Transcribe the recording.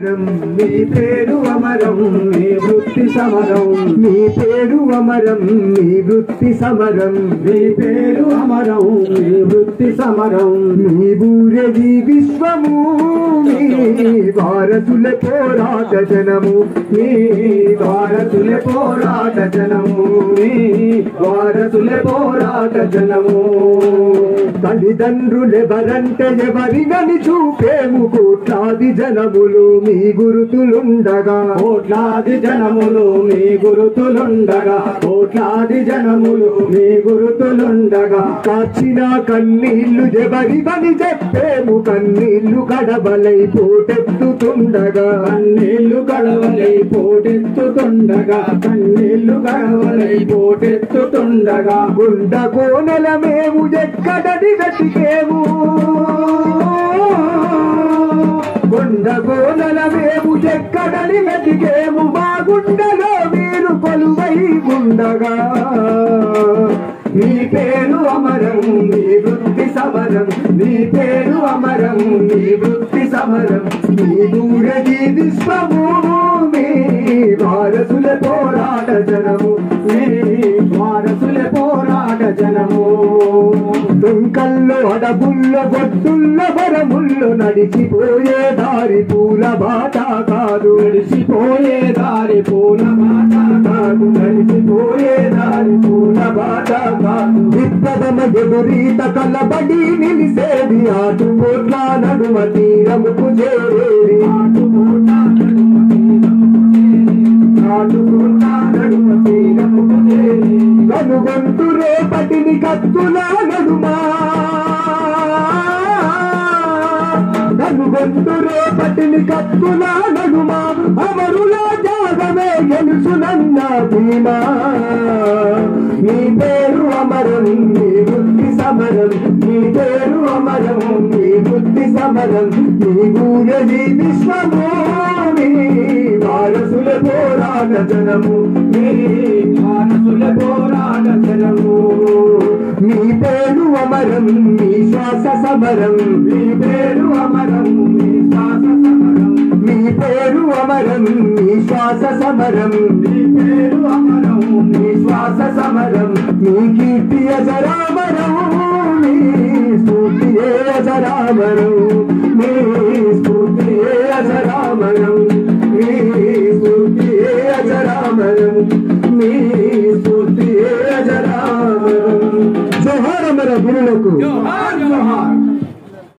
మీ పేరు అమరం మీ వృత్తి సమరం మీ పేరు అమరం మీ వృత్తి సమరం మీ పేరు అమరం మీ వృత్తి సమరం మీ బూరజీ విశ్వము మీ భారతుల పోరాట జనము మీ భారతుల పోరాట జనము మీ భారతుల పోరాట జనము తల్లిదండ్రులెవరంటే ఎవరినని చూపేము కోట్లాది జనములు మీ గురుతులుండగా కోట్లాది జనములు మీ గురుతులుండగా కోట్లాది జనములు మీ గురుతులుండగా కాచిన కన్నీళ్లు ఎవరివని చెప్పేము కన్నీళ్లు కడబలై పోటెత్తుతుండగా కన్నీళ్లు కడవలై పోటెత్తుతుండగా కన్నీళ్లు కడవలై పోటెత్తుతుండగా గుండ కోనల మేము ఎక్కడని వెతికేము గుండ కోనల మేము ఎక్కడని వెతికేము మా గుండెలో మీరు కొలువై ఉండగా మీ పేరు అమరం మీ వృత్తి సమరం మీ పేరు అమరం మీ వృత్తి సమరం మీ బూరజీ విశ్వము మీ వారసుల పోరాట జనము మీ వారసుల పోరాట జనము దుంకల్లో అడబుల్లో గొడ్డుల్లో వరముల్లో నడిచిపోయే దారి పూల బాట కాదు నడిచిపోయే దారి పూల బాట కాదు నడిచిపోయే దారి పూల బాట కాదు విప్లవమ ఎదురీత కలబడి నిలిసేది ఆటుపోట్ల నడుమ తీరముకు చేరేది ఆటుపోట్ల నడుమ తీరముకు చేరేది కనుగొంటు రేపటిని కత్తుల నడుమా కనుగొంటు రేపటిని కత్తుల నడుమా అమరుల జాగమే గెలుచునన్న భీమా మీ పేరు అమరం మీ బుద్ధి సమరం మీ పేరు అమరం మీ బుద్ధి సమరం మీ బూరజీ విశ్వము మీ వారసుల పోరాట జనము మీ వారసుల పోరాట జనము మీ పేరు అమరం మీ శ్వాస సమరం మీ పేరు అమరం మీ శ్వాస సమరం మీ పేరు అమరం మీ శ్వాస సమరం మీ పేరు అమరం మీ శ్వాస సమరం మీ కీర్తి అజరామరం మీ స్తుతి అజరామరం